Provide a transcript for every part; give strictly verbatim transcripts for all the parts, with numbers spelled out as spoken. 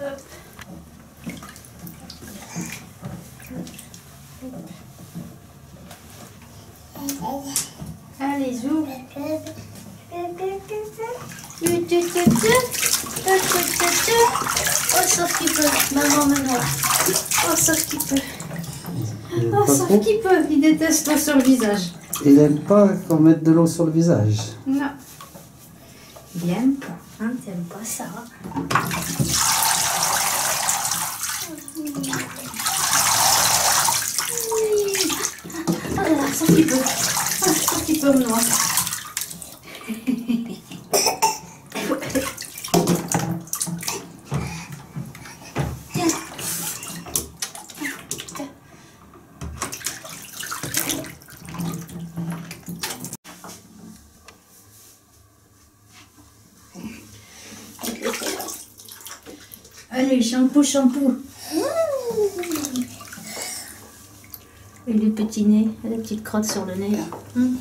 Hop. Allez, zou. Oh, sauf qu'il peut. Maman, maman. Oh, sauf qu'il peut. Oh, sauf qu'il peut. Il déteste l'eau sur le visage. Il n'aime pas qu'on mette de l'eau sur le visage. Non. Il n'aime pas. Hein, t'aimes pas ça. Oh là là, sauf qu'il peut. Oh, sauf qu'il peut, moi. Allez, shampoo, shampoo. Et le petit nez, la petite crotte sur le nez là. Hum.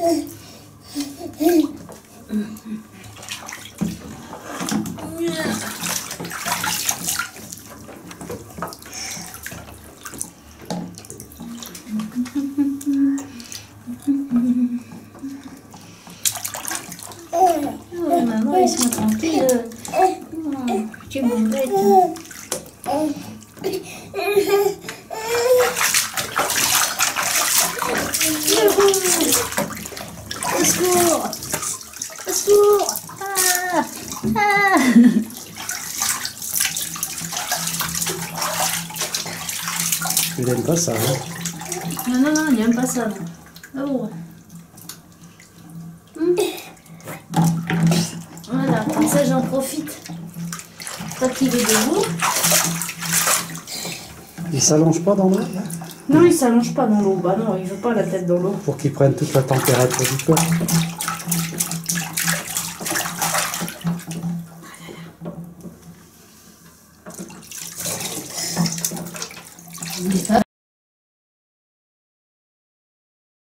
Oh maman, laisse-moi tranquille. Oh, tu m'embêtes. Au secours! Au secours! Ah! Ah! Il n'aime pas ça. Hein? Non, non, non, il n'aime pas ça. Non. Oh. Hum. Voilà, comme ça j'en profite. Quand il est debout. Il s'allonge pas dans l'eau? Non, il s'allonge pas dans l'eau. Bah non, il veut pas la tête dans l'eau. Pour qu'il prenne toute la température du corps. Ah.